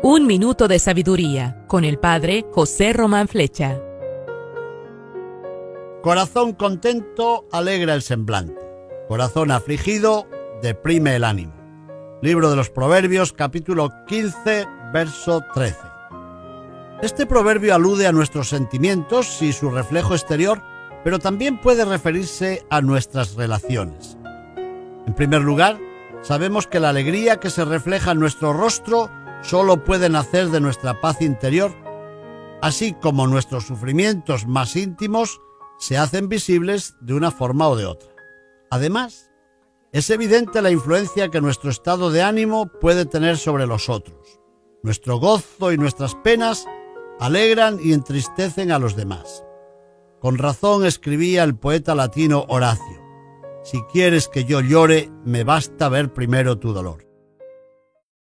Un minuto de sabiduría con el Padre José Román Flecha. Corazón contento alegra el semblante. Corazón afligido deprime el ánimo. Libro de los Proverbios, capítulo 15, verso 13. Este proverbio alude a nuestros sentimientos y su reflejo exterior, pero también puede referirse a nuestras relaciones. En primer lugar, sabemos que la alegría que se refleja en nuestro rostro solo puede nacer de nuestra paz interior, así como nuestros sufrimientos más íntimos se hacen visibles de una forma o de otra. Además, es evidente la influencia que nuestro estado de ánimo puede tener sobre los otros. Nuestro gozo y nuestras penas alegran y entristecen a los demás. Con razón escribía el poeta latino Horacio: si quieres que yo llore, me basta ver primero tu dolor.